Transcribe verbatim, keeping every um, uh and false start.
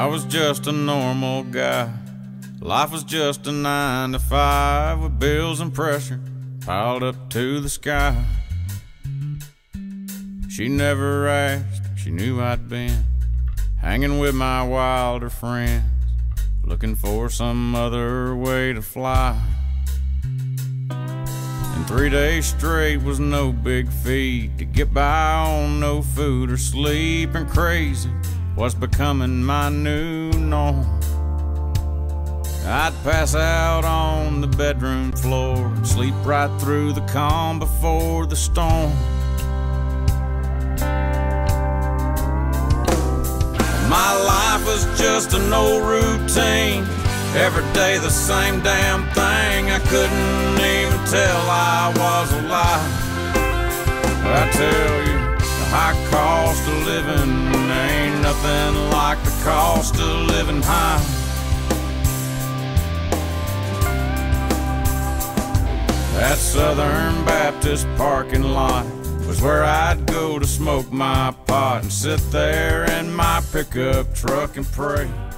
I was just a normal guy. Life was just a nine to five with bills and pressure piled up to the sky. She never asked, she knew I'd been hanging with my wilder friends, looking for some other way to fly. And three days straight was no big feat to get by on no food or sleep, and crazy was becoming my new norm. I'd pass out on the bedroom floor and sleep right through the calm before the storm. My life was just an old routine, every day the same damn thing. I couldn't even tell I was alive. I tell you, the high cost of living ain't nothing like the cost of living high. That Southern Baptist parking lot was where I'd go to smoke my pot and sit there in my pickup truck and pray